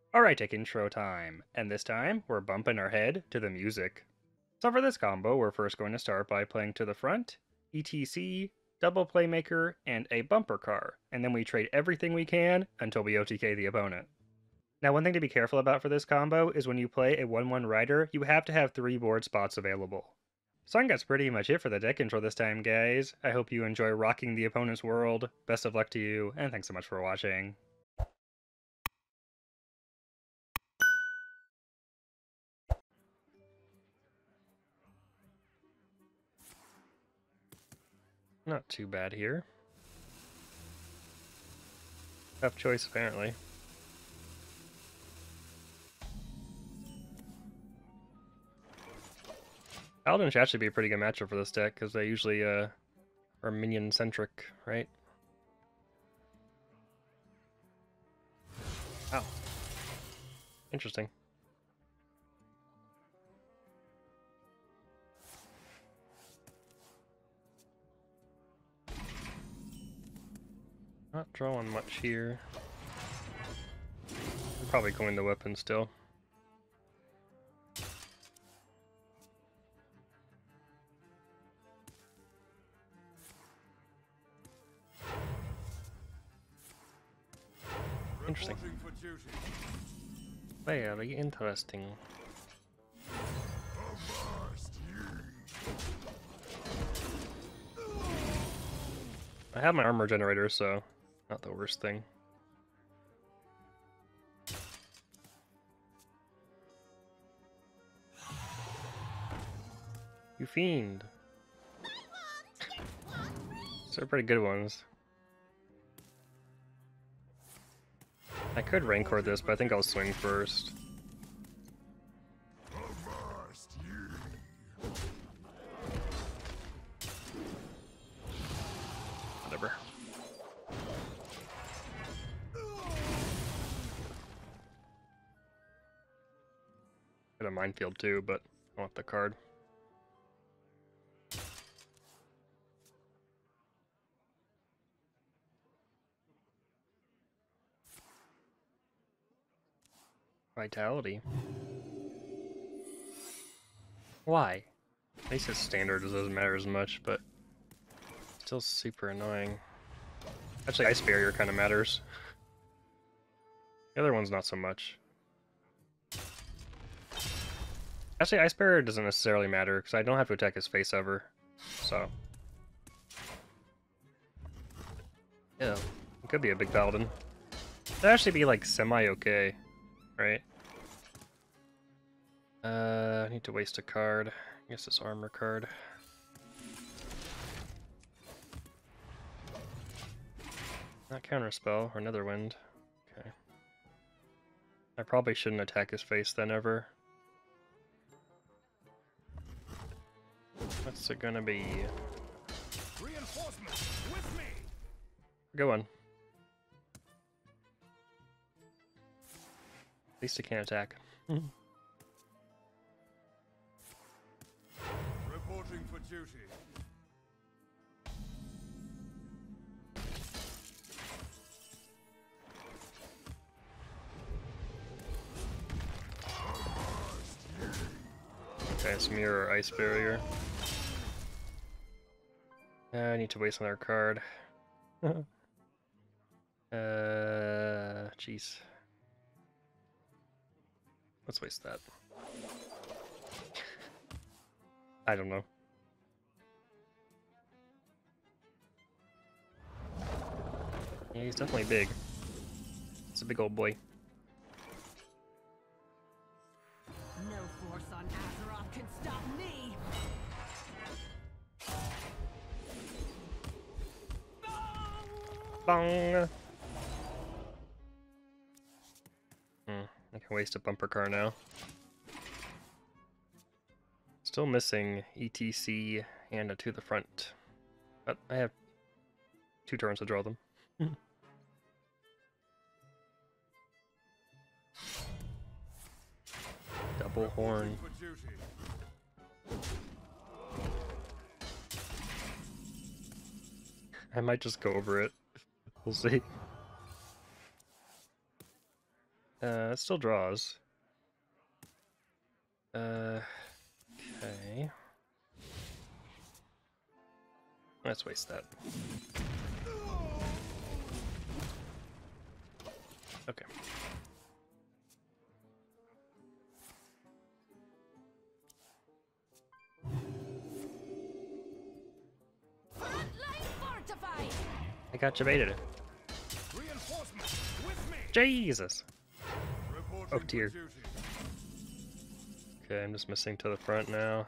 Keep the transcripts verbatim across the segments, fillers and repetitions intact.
Alright, take intro time, and this time we're bumping our head to the music. So for this combo, we're first going to start by playing to the front, E T C, double playmaker, and a bumper car, and then we trade everything we can until we O T K the opponent. Now one thing to be careful about for this combo is when you play a one one rider, you have to have three board spots available. So I think that's pretty much it for the deck intro this time, guys. I hope you enjoy rocking the opponent's world, best of luck to you, and thanks so much for watching. Not too bad here. Tough choice, apparently. Paladin should actually be a pretty good matchup for this deck, because they usually uh, are minion-centric, right? Wow. Interesting. Not drawing much here. I'm probably going the weapon still. Interesting. Very interesting. I have my armor generator, so not the worst thing. You fiend! These are pretty good ones. I could Rancor this, but I think I'll swing first. Whatever. Got a minefield too, but I want the card. Vitality. Why? At least it's standard, it doesn't matter as much, but still super annoying. Actually, Ice Barrier kind of matters. The other one's not so much. Actually, Ice Barrier doesn't necessarily matter, because I don't have to attack his face ever, so... Yeah, it could be a big paladin. That'd actually be, like, semi-okay, right? Uh, I need to waste a card. I guess this armor card. Not Counterspell, or Netherwind. Okay. I probably shouldn't attack his face then ever. What's it gonna be? Reinforcements with me. Good one. At least he can't attack. Reporting for duty. Okay, it's Mirror Ice Barrier. Uh, I need to waste another card. uh, jeez. Let's waste that. I don't know. Yeah, he's definitely big. It's a big old boy. No force on Azeroth can stop me. Bong! Hmm, I can waste a bumper car now. Still missing E T C and a to the front. But I have two turns to draw them. Double horn. I might just go over it. We'll see. Uh, it still draws. Uh, okay. Let's waste that. Okay. I got you baited. Jesus! Oh dear. Okay, I'm just missing to the front now.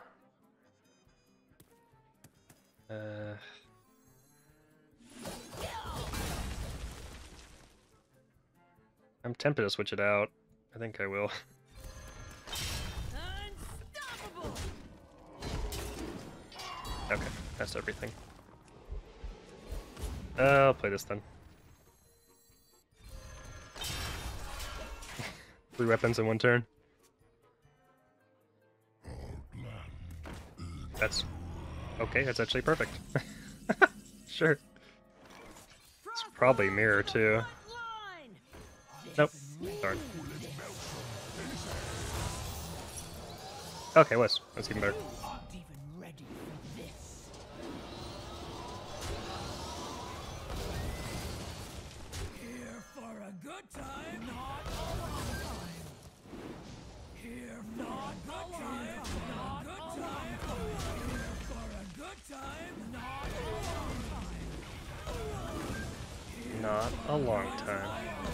Uh... I'm tempted to switch it out. I think I will. Okay, that's everything. Uh, I'll play this then. Three weapons in one turn. That's... okay, that's actually perfect. Sure. It's probably mirror too. Nope. Darn. Okay, was. That's even better. Not a long time.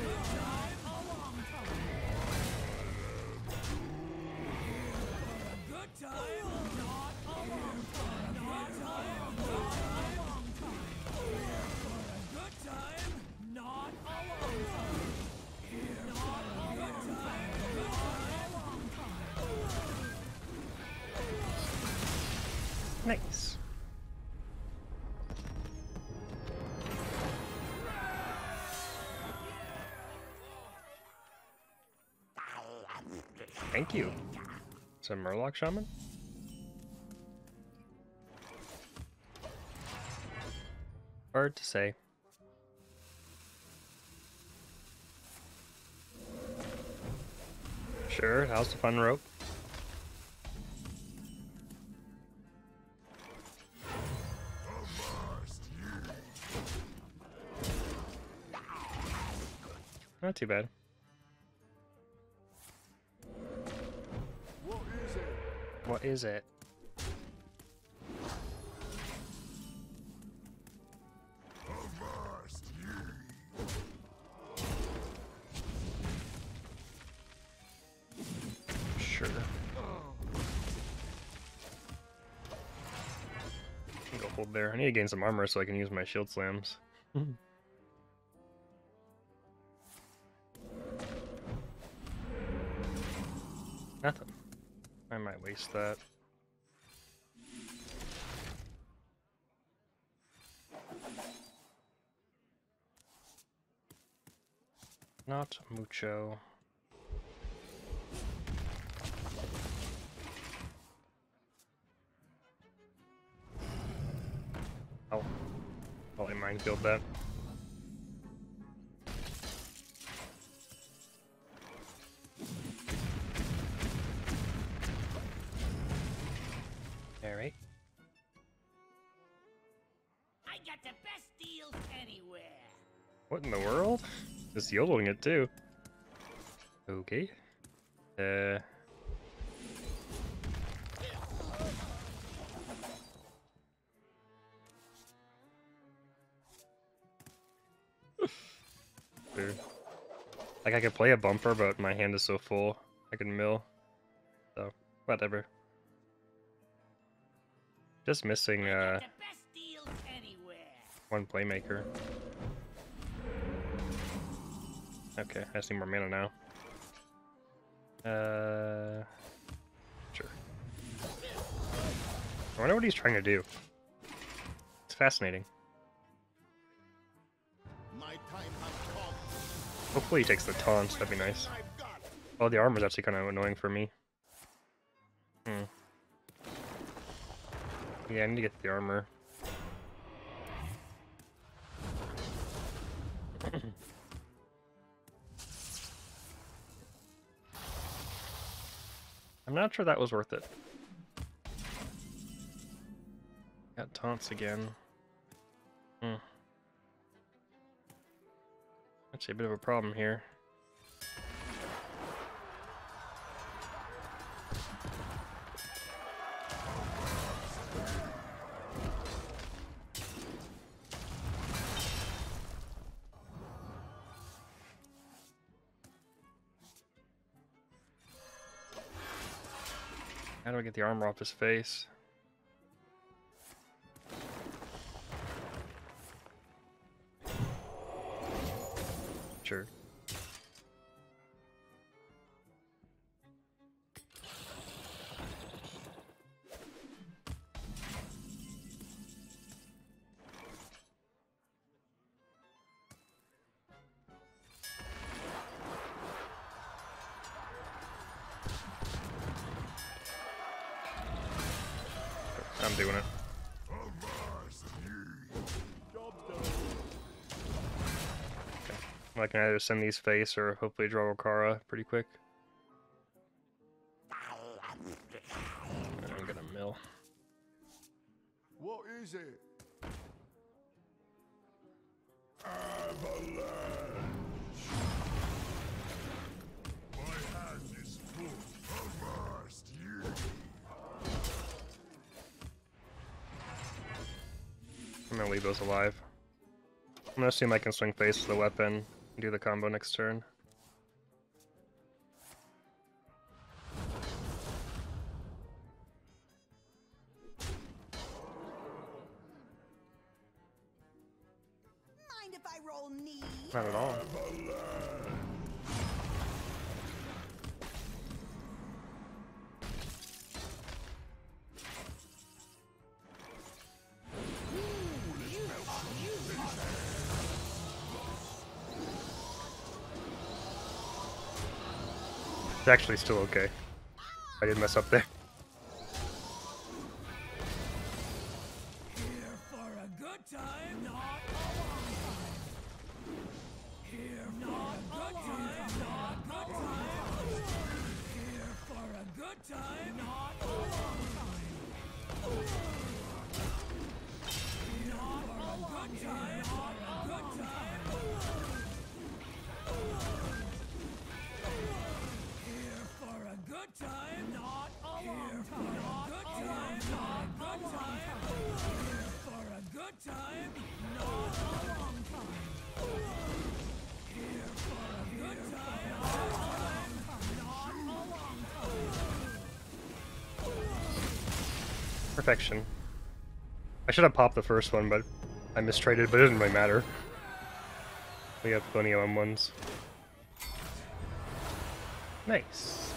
Nice. Thank you. Is it a Murloc Shaman? Hard to say. Sure, how's the fun rope? Not too bad. What is it? Sure. I'll go hold there. I need to gain some armor so I can use my shield slams. Nothing. I might waste that. Not mucho. Oh. Probably minefield that. Alright. I got the best deals anywhere. What in the world? Just yodeling it too. Okay. Uh. Dude. Like I could play a bumper, but my hand is so full. I can mill. So, whatever. Just missing uh, one playmaker. Okay, I just need more mana now. Uh, sure. I wonder what he's trying to do. It's fascinating. Hopefully he takes the taunts, that'd be nice. Oh, the armor's actually kind of annoying for me. Hmm. Yeah, I need to get the armor. I'm not sure that was worth it. Got taunts again. Hmm. Actually, a bit of a problem here. How do I get the armor off his face? Sure. I'm doing it. Okay. I can either send these face or hopefully draw Okara pretty quick. I'm gonna mill. What is it? Avalanche. My hand is full. Avast ye. I'm gonna leave those alive. I'm gonna assume I can swing face with the weapon and do the combo next turn. Mind if I roll knee? Not at all. It's actually still okay. I did mess up there. Here for a good time, not a long time. Here not a good time, not a good time. Here for a good time, not a long time. Not for a good time, not a good time. Here for a good time, not a long time. Good time, not a good time. Here for a good time, not a long time. Here for a good time, not a long time. Not a long time. Perfection. I should have popped the first one, but I mistraded, but it doesn't really matter. We have plenty of M ones. Nice.